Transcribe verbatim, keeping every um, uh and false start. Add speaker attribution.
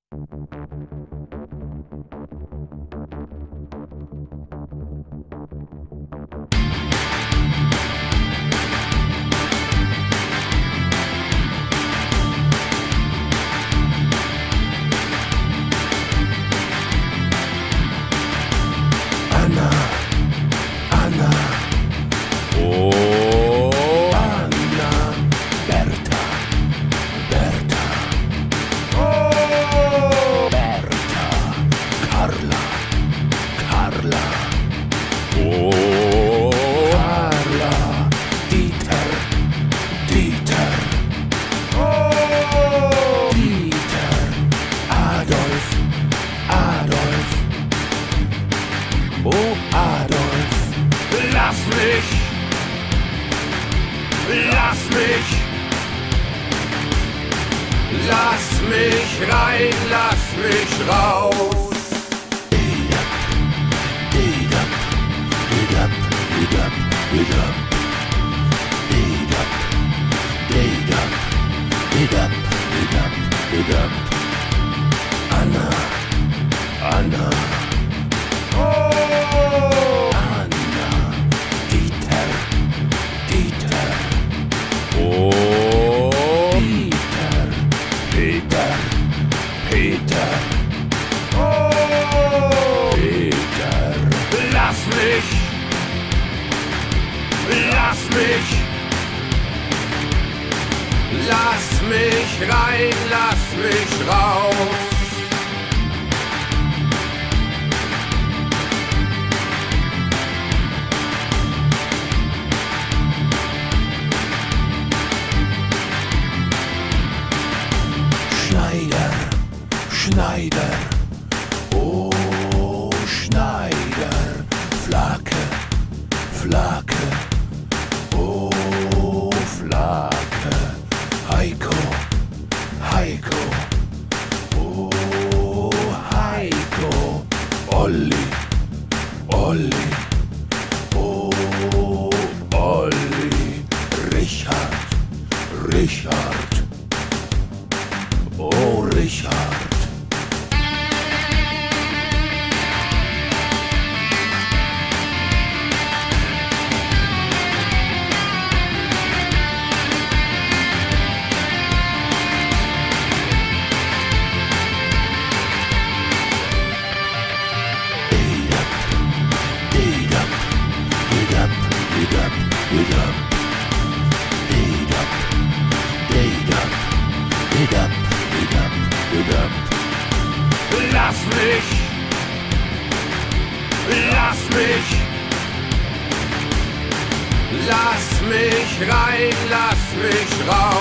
Speaker 1: Anna, Anna,
Speaker 2: Oh,
Speaker 1: Anna, Bertha, Bertha,
Speaker 2: oh,
Speaker 1: Bertha, Carla, Carla,
Speaker 2: oh,
Speaker 1: Carla, Dieter, Dieter,
Speaker 2: oh,
Speaker 1: Dieter, Adolf, Adolf, oh Adolf,
Speaker 2: lass mich, lass mich, lass mich rein, lass mich raus.
Speaker 1: Edap, Edap, Edap, Edap, Edap, Edap, Edap, Edap, Edap, Edap, Anna, Anna,
Speaker 2: Oh,
Speaker 1: Anna, Dieter, Dieter,
Speaker 2: oh,
Speaker 1: Dieter, Peter, Peter,
Speaker 2: oh,
Speaker 1: Peter,
Speaker 2: lass mich, lass mich, lass mich rein, lass mich raus.
Speaker 1: Schneider, Schneider, oh Schneider, Flake, Flake, oh Flake, Heiko, Heiko, oh Heiko, Olli, Olli, oh Olli, Richard, Richard, oh Richard. Edap, Edap, Edap, Edap, Edap, Edap, Edap, Edap, Edap,
Speaker 2: Lass mich, lass mich, lass mich rein, lass mich raus.